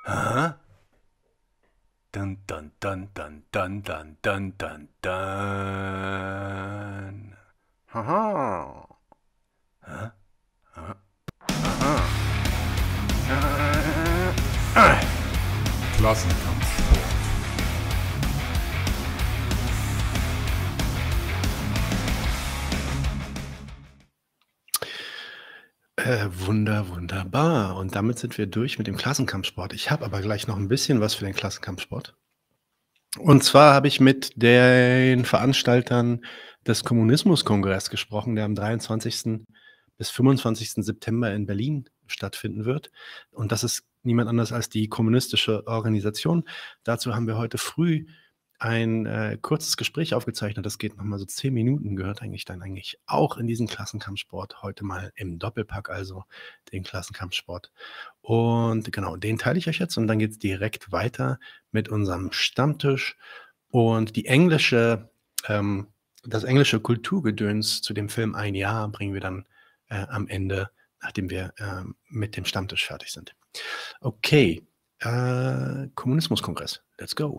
Hä? Dun dun dun dun dun dun dun dun dun. Haha. Hä? Hä? Aha. Klassenkampfsport. Wunderbar. Und damit sind wir durch mit dem Klassenkampfsport. Ich habe aber gleich noch ein bisschen was für den Klassenkampfsport. Und zwar habe ich mit den Veranstaltern des Kommunismuskongresses gesprochen, der am 23. bis 25. September in Berlin stattfinden wird. Und das ist niemand anders als die kommunistische Organisation. Dazu haben wir heute früh ein kurzes Gespräch aufgezeichnet. Das geht nochmal so 10 Minuten, gehört eigentlich auch in diesen Klassenkampfsport. Heute mal im Doppelpack, also den Klassenkampfsport. Und genau, den teile ich euch jetzt und dann geht es direkt weiter mit unserem Stammtisch. Und das englische Kulturgedöns zu dem Film Ein Jahr bringen wir dann am Ende, nachdem wir mit dem Stammtisch fertig sind. Okay, Kommunismuskongress, let's go.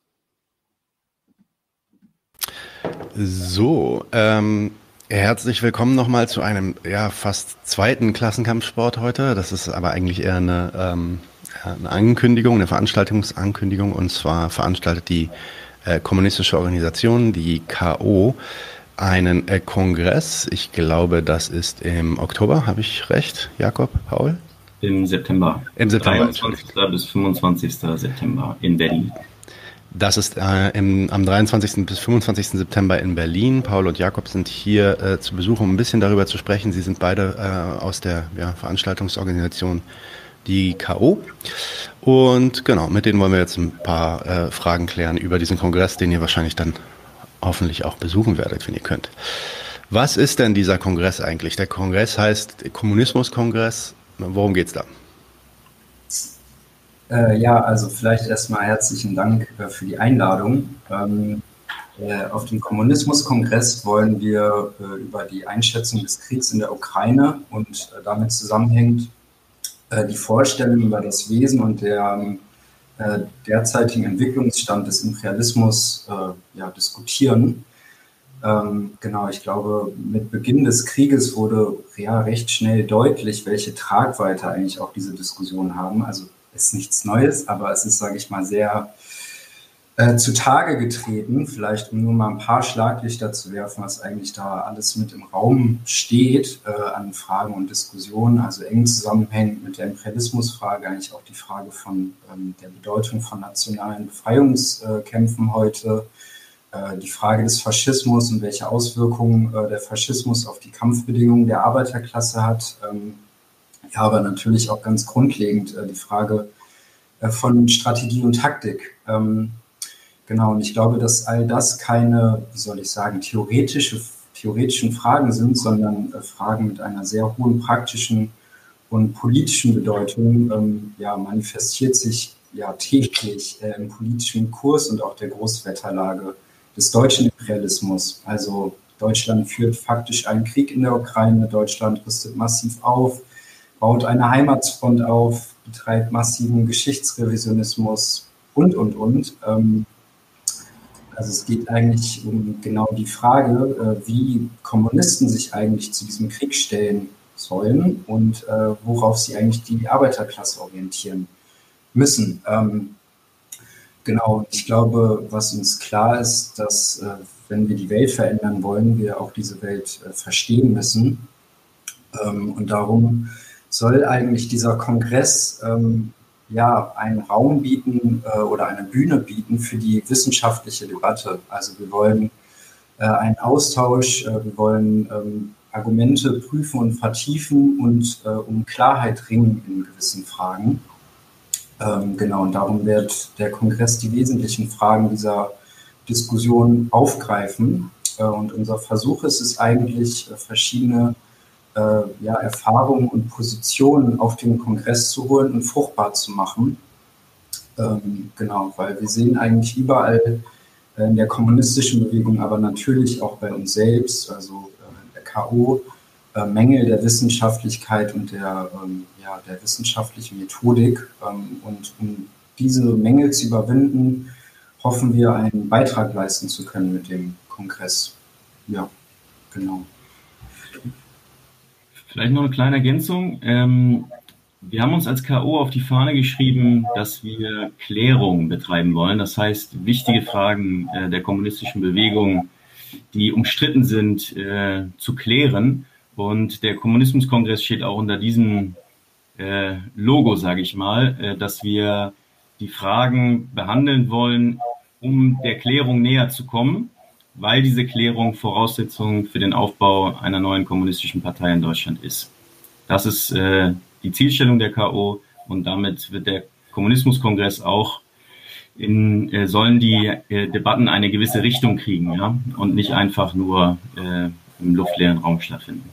So, herzlich willkommen nochmal zu einem fast zweiten Klassenkampfsport heute. Das ist aber eigentlich eher eine Ankündigung, eine Veranstaltungsankündigung. Und zwar veranstaltet die kommunistische Organisation, die KO, einen Kongress. Ich glaube, das ist im Oktober. Habe ich recht, Jakob, Paul? Im September. Im September. 23. bis 25. September in Berlin. Das ist am 23. bis 25. September in Berlin. Paul und Jakob sind hier zu Besuch, um ein bisschen darüber zu sprechen. Sie sind beide aus der Veranstaltungsorganisation die KO. Und genau, mit denen wollen wir jetzt ein paar Fragen klären über diesen Kongress, den ihr wahrscheinlich dann hoffentlich auch besuchen werdet, wenn ihr könnt. Was ist denn dieser Kongress eigentlich? Der Kongress heißt Kommunismuskongress. Worum geht's da? Also vielleicht erstmal herzlichen Dank für die Einladung. Auf dem Kommunismuskongress wollen wir über die Einschätzung des Kriegs in der Ukraine und damit zusammenhängend die Vorstellung über das Wesen und der derzeitigen Entwicklungsstand des Imperialismus diskutieren. Ich glaube, mit Beginn des Krieges wurde recht schnell deutlich, welche Tragweite eigentlich auch diese Diskussionen haben. Also ist nichts Neues, aber es ist, sage ich mal, sehr zutage getreten. Vielleicht, um nur mal ein paar Schlaglichter zu werfen, was eigentlich da alles mit im Raum steht an Fragen und Diskussionen. Also eng zusammenhängt mit der Imperialismusfrage eigentlich auch die Frage von der Bedeutung von nationalen Befreiungskämpfen heute, die Frage des Faschismus und welche Auswirkungen der Faschismus auf die Kampfbedingungen der Arbeiterklasse hat. Aber natürlich auch ganz grundlegend die Frage von Strategie und Taktik. Und ich glaube, dass all das keine, theoretischen Fragen sind, sondern Fragen mit einer sehr hohen praktischen und politischen Bedeutung, manifestiert sich täglich im politischen Kurs und auch der Großwetterlage des deutschen Imperialismus. Also Deutschland führt faktisch einen Krieg in der Ukraine, Deutschland rüstet massiv auf, baut eine Heimatfront auf, betreibt massiven Geschichtsrevisionismus und. Also es geht eigentlich um genau die Frage, wie Kommunisten sich eigentlich zu diesem Krieg stellen sollen und worauf sie eigentlich die Arbeiterklasse orientieren müssen. Ich glaube, was uns klar ist, dass wenn wir die Welt verändern wollen, wir auch diese Welt verstehen müssen. Und darum soll eigentlich dieser Kongress einen Raum bieten oder eine Bühne bieten für die wissenschaftliche Debatte. Also wir wollen einen Austausch, wir wollen Argumente prüfen und vertiefen und um Klarheit ringen in gewissen Fragen. Und darum wird der Kongress die wesentlichen Fragen dieser Diskussion aufgreifen. Und unser Versuch ist es eigentlich, verschiedene Erfahrungen und Positionen auf den Kongress zu holen und fruchtbar zu machen. Weil wir sehen eigentlich überall in der kommunistischen Bewegung, aber natürlich auch bei uns selbst, also der KO, Mängel der Wissenschaftlichkeit und der wissenschaftlichen Methodik. Und um diese Mängel zu überwinden, hoffen wir, einen Beitrag leisten zu können mit dem Kongress. Ja, genau. Vielleicht noch eine kleine Ergänzung. Wir haben uns als K.O. auf die Fahne geschrieben, dass wir Klärung betreiben wollen. Das heißt, wichtige Fragen der kommunistischen Bewegung, die umstritten sind, zu klären. Und der Kommunismuskongress steht auch unter diesem Logo, sage ich mal, dass wir die Fragen behandeln wollen, um der Klärung näher zu kommen, weil diese Klärung Voraussetzung für den Aufbau einer neuen kommunistischen Partei in Deutschland ist. Das ist die Zielstellung der K.O. und damit wird der Kommunismuskongress auch sollen die Debatten eine gewisse Richtung kriegen, ja, und nicht einfach nur im luftleeren Raum stattfinden.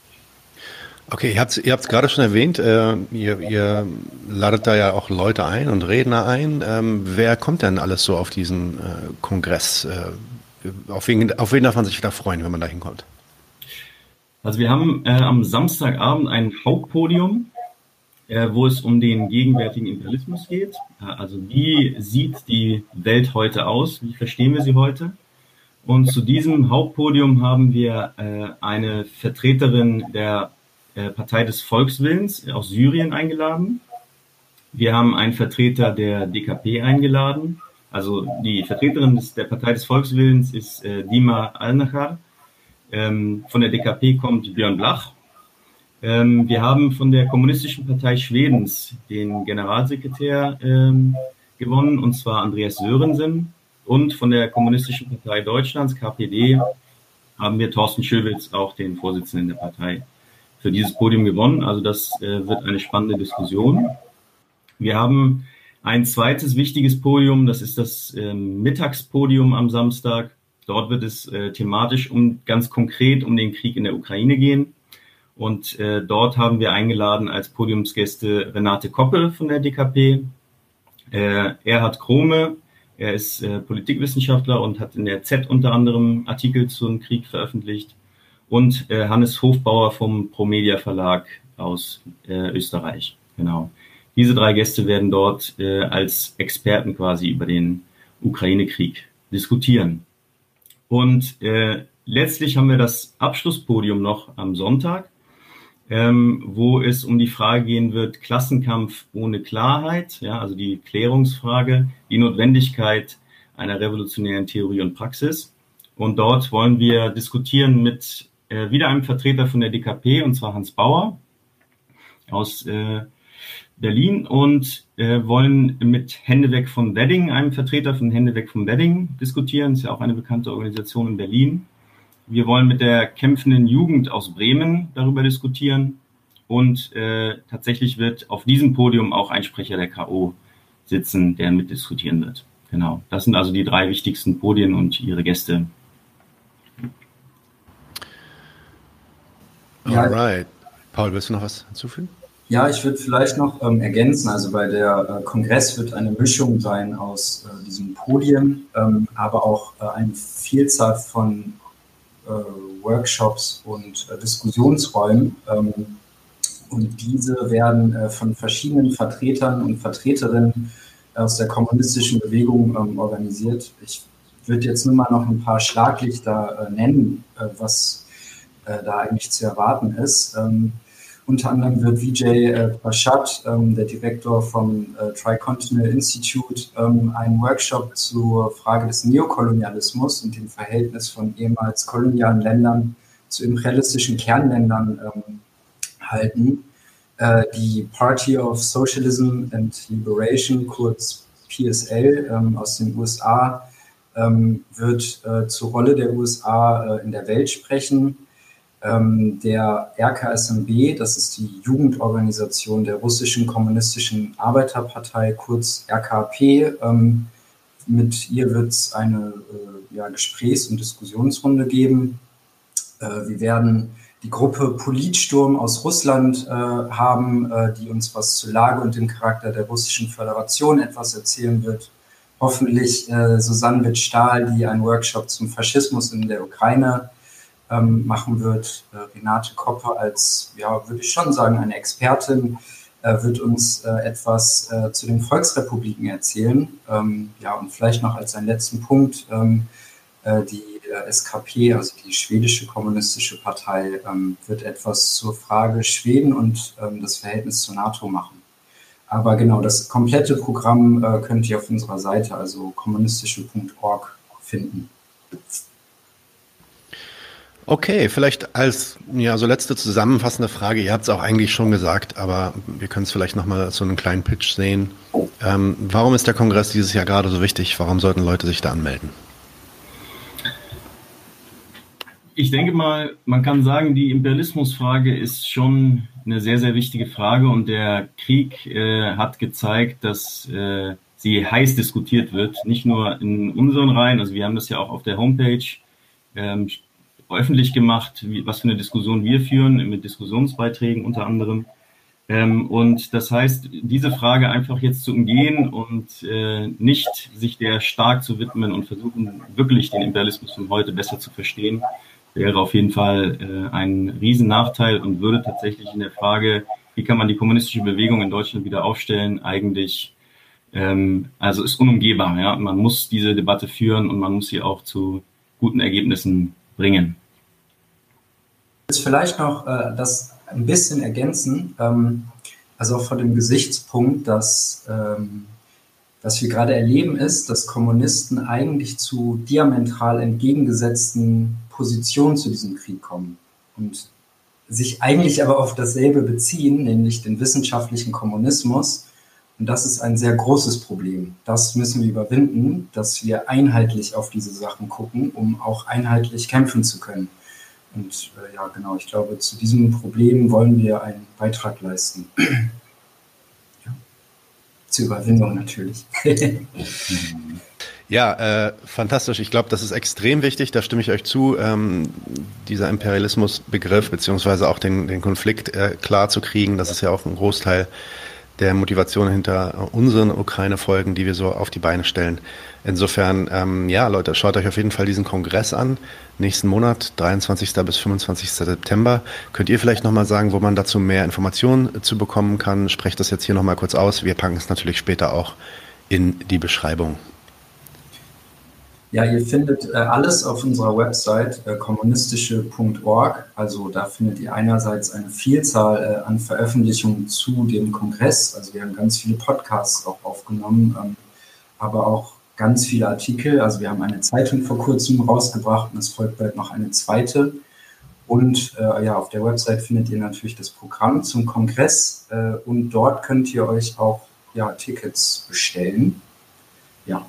Okay, ihr habt's gerade schon erwähnt, ihr ladet da ja auch Leute ein und Redner ein. Wer kommt denn alles so auf diesen Kongress? Auf wen darf man sich da freuen, wenn man da hinkommt? Also wir haben am Samstagabend ein Hauptpodium, wo es um den gegenwärtigen Imperialismus geht. Also wie sieht die Welt heute aus? Wie verstehen wir sie heute? Und zu diesem Hauptpodium haben wir eine Vertreterin der Partei des Volkswillens aus Syrien eingeladen. Wir haben einen Vertreter der DKP eingeladen. Also die Vertreterin der Partei des Volkswillens ist Dima Al-Nachar. Von der DKP kommt Björn Blach. Wir haben von der Kommunistischen Partei Schwedens den Generalsekretär gewonnen, und zwar Andreas Sörensen. Und von der Kommunistischen Partei Deutschlands, KPD, haben wir Thorsten Schöwitz, auch den Vorsitzenden der Partei, für dieses Podium gewonnen. Also das wird eine spannende Diskussion. Wir haben ein zweites wichtiges Podium, das ist das Mittagspodium am Samstag. Dort wird es thematisch ganz konkret um den Krieg in der Ukraine gehen. Und dort haben wir eingeladen als Podiumsgäste Renate Koppel von der DKP, Erhard Krome, er ist Politikwissenschaftler und hat in der Z unter anderem Artikel zum Krieg veröffentlicht, und Hannes Hofbauer vom Promedia Verlag aus Österreich. Genau. Diese drei Gäste werden dort als Experten quasi über den Ukraine-Krieg diskutieren. Und letztlich haben wir das Abschlusspodium noch am Sonntag, wo es um die Frage gehen wird, Klassenkampf ohne Klarheit, ja, also die Klärungsfrage, die Notwendigkeit einer revolutionären Theorie und Praxis. Und dort wollen wir diskutieren mit wieder einem Vertreter von der DKP, und zwar Hans Bauer aus Berlin, und wollen mit Hände weg vom Wedding, einem Vertreter von Hände weg vom Wedding, diskutieren. Das ist ja auch eine bekannte Organisation in Berlin. Wir wollen mit der kämpfenden Jugend aus Bremen darüber diskutieren, und tatsächlich wird auf diesem Podium auch ein Sprecher der K.O. sitzen, der mitdiskutieren wird. Genau, das sind also die drei wichtigsten Podien und ihre Gäste. Alright. Paul, willst du noch was hinzufügen? Ja, ich würde vielleicht noch ergänzen, also bei der Kongress wird eine Mischung sein aus diesen Podien, aber auch eine Vielzahl von Workshops und Diskussionsräumen. Und diese werden von verschiedenen Vertretern und Vertreterinnen aus der kommunistischen Bewegung organisiert. Ich würde jetzt nur mal noch ein paar Schlaglichter nennen, was da eigentlich zu erwarten ist. Unter anderem wird Vijay Prashad, der Direktor vom Tricontinental Institute, einen Workshop zur Frage des Neokolonialismus und dem Verhältnis von ehemals kolonialen Ländern zu imperialistischen Kernländern halten. Die Party of Socialism and Liberation, kurz PSL, aus den USA, wird zur Rolle der USA in der Welt sprechen. Der RKSMB, das ist die Jugendorganisation der russischen kommunistischen Arbeiterpartei, kurz RKP. Mit ihr wird es eine Gesprächs- und Diskussionsrunde geben. Wir werden die Gruppe Politsturm aus Russland haben, die uns was zur Lage und dem Charakter der Russischen Föderation etwas erzählen wird. Hoffentlich Susanne Witt-Stahl, die einen Workshop zum Faschismus in der Ukraine machen wird. Renate Koppe als, ja, würde ich schon sagen, eine Expertin, wird uns etwas zu den Volksrepubliken erzählen. Ja, und vielleicht noch als einen letzten Punkt, die SKP, also die schwedische kommunistische Partei, wird etwas zur Frage Schweden und das Verhältnis zur NATO machen. Aber genau, das komplette Programm könnt ihr auf unserer Seite, also kommunistische.org, finden. Okay, vielleicht als so letzte zusammenfassende Frage, ihr habt es auch eigentlich schon gesagt, aber wir können es vielleicht nochmal so einen kleinen Pitch sehen. Warum ist der Kongress dieses Jahr gerade so wichtig? Warum sollten Leute sich da anmelden? Ich denke mal, man kann sagen, die Imperialismusfrage ist schon eine sehr, sehr wichtige Frage und der Krieg hat gezeigt, dass sie heiß diskutiert wird, nicht nur in unseren Reihen, also wir haben das ja auch auf der Homepage öffentlich gemacht, was für eine Diskussion wir führen, mit Diskussionsbeiträgen unter anderem. Und das heißt, diese Frage einfach jetzt zu umgehen und nicht sich der stark zu widmen und versuchen, wirklich den Imperialismus von heute besser zu verstehen, wäre auf jeden Fall ein Riesennachteil und würde tatsächlich in der Frage, wie kann man die kommunistische Bewegung in Deutschland wieder aufstellen, eigentlich, also ist unumgehbar. Ja? Man muss diese Debatte führen und man muss sie auch zu guten Ergebnissen bringen. Jetzt vielleicht noch das ein bisschen ergänzen, also auch vor dem Gesichtspunkt, dass was wir gerade erleben ist, dass Kommunisten eigentlich zu diametral entgegengesetzten Positionen zu diesem Krieg kommen und sich eigentlich aber auf dasselbe beziehen, nämlich den wissenschaftlichen Kommunismus. Und das ist ein sehr großes Problem. Das müssen wir überwinden, dass wir einheitlich auf diese Sachen gucken, um auch einheitlich kämpfen zu können. Und ja, genau, ich glaube, zu diesem Problem wollen wir einen Beitrag leisten. Ja. Zur Überwindung natürlich. Ja, fantastisch. Ich glaube, das ist extrem wichtig, da stimme ich euch zu, dieser Imperialismusbegriff beziehungsweise auch den Konflikt klar zu kriegen. Das ist ja auch ein Großteil der Motivation hinter unseren Ukraine-Folgen, die wir so auf die Beine stellen. Insofern, ja, Leute, schaut euch auf jeden Fall diesen Kongress an. Nächsten Monat, 23. bis 25. September. Könnt ihr vielleicht nochmal sagen, wo man dazu mehr Informationen zu bekommen kann? Sprecht das jetzt hier nochmal kurz aus. Wir packen es natürlich später auch in die Beschreibung. Ja, ihr findet alles auf unserer Website kommunistische.org. Also da findet ihr einerseits eine Vielzahl an Veröffentlichungen zu dem Kongress. Also wir haben ganz viele Podcasts auch aufgenommen, aber auch ganz viele Artikel. Also wir haben eine Zeitung vor kurzem rausgebracht und es folgt bald noch eine zweite. Und ja, auf der Website findet ihr natürlich das Programm zum Kongress und dort könnt ihr euch auch Tickets bestellen. Ja.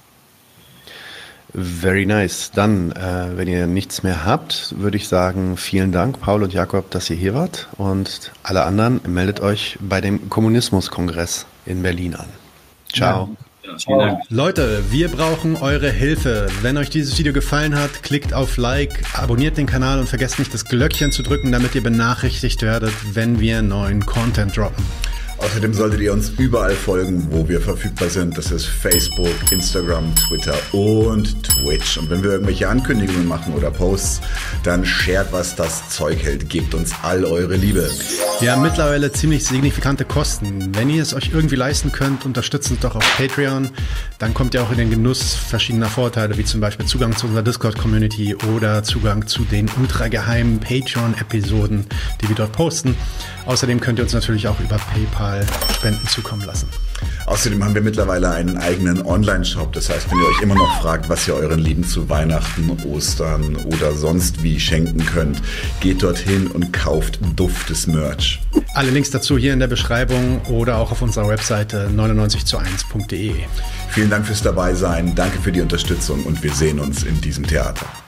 Very nice. Dann, wenn ihr nichts mehr habt, würde ich sagen, vielen Dank, Paul und Jakob, dass ihr hier wart. Und alle anderen, meldet euch bei dem Kommunismuskongress in Berlin an. Ciao. Ja, vielen Dank. Leute, wir brauchen eure Hilfe. Wenn euch dieses Video gefallen hat, klickt auf Like, abonniert den Kanal und vergesst nicht, das Glöckchen zu drücken, damit ihr benachrichtigt werdet, wenn wir neuen Content droppen. Außerdem solltet ihr uns überall folgen, wo wir verfügbar sind. Das ist Facebook, Instagram, Twitter und Twitch. Und wenn wir irgendwelche Ankündigungen machen oder Posts, dann shared, was das Zeug hält. Gebt uns all eure Liebe. Wir haben mittlerweile ziemlich signifikante Kosten. Wenn ihr es euch irgendwie leisten könnt, unterstützt uns doch auf Patreon. Dann kommt ihr auch in den Genuss verschiedener Vorteile, wie zum Beispiel Zugang zu unserer Discord-Community oder Zugang zu den ultrageheimen Patreon-Episoden, die wir dort posten. Außerdem könnt ihr uns natürlich auch über PayPal Spenden zukommen lassen. Außerdem haben wir mittlerweile einen eigenen Online-Shop. Das heißt, wenn ihr euch immer noch fragt, was ihr euren Lieben zu Weihnachten, Ostern oder sonst wie schenken könnt, geht dorthin und kauft duftes Merch. Alle Links dazu hier in der Beschreibung oder auch auf unserer Webseite 99zu1.de. Vielen Dank fürs Dabeisein, danke für die Unterstützung und wir sehen uns in diesem Theater.